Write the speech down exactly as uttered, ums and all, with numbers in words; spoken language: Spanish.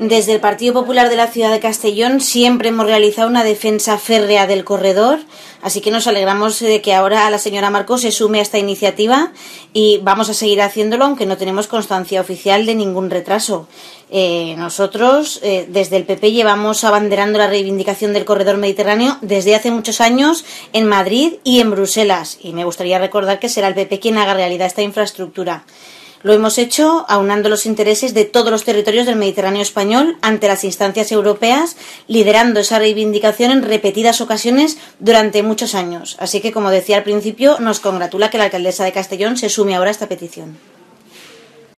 Desde el Partido Popular de la Ciudad de Castellón siempre hemos realizado una defensa férrea del corredor, así que nos alegramos de que ahora la señora Marcos se sume a esta iniciativa y vamos a seguir haciéndolo, aunque no tenemos constancia oficial de ningún retraso. Eh, nosotros, eh, desde el P P, llevamos abanderando la reivindicación del corredor mediterráneo desde hace muchos años en Madrid y en Bruselas, y me gustaría recordar que será el P P quien haga realidad esta infraestructura. Lo hemos hecho aunando los intereses de todos los territorios del Mediterráneo español ante las instancias europeas, liderando esa reivindicación en repetidas ocasiones durante muchos años. Así que, como decía al principio, nos congratula que la alcaldesa de Castellón se sume ahora a esta petición.